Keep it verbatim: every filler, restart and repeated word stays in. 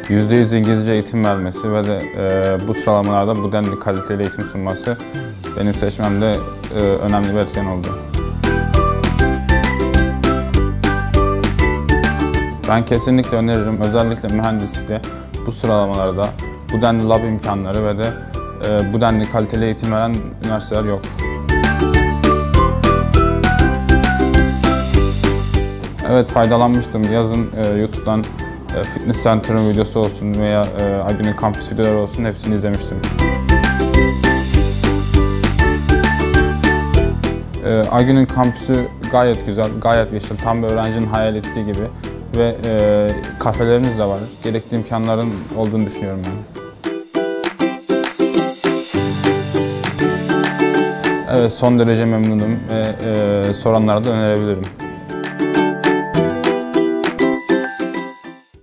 yüzde yüz İngilizce eğitim vermesi ve de e, bu sıralamalarda bu denli kaliteli eğitim sunması benim seçmemde e, önemli bir etken oldu. Ben kesinlikle öneririm. Özellikle mühendislikte bu sıralamalarda bu denli lab imkanları ve de e, bu denli kaliteli eğitim veren üniversiteler yok. Evet, faydalanmıştım. Yazın e, YouTube'dan e, Fitness Center'ın videosu olsun veya e, Aygün'ün kampüs videoları olsun hepsini izlemiştim. E, Aygün'ün kampüsü gayet güzel, gayet yeşil, tam bir öğrencinin hayal ettiği gibi ve e, kafelerimiz de var. Gerekli imkanların olduğunu düşünüyorum yani. Evet, son derece memnunum ve e, soranlara da önerebilirim.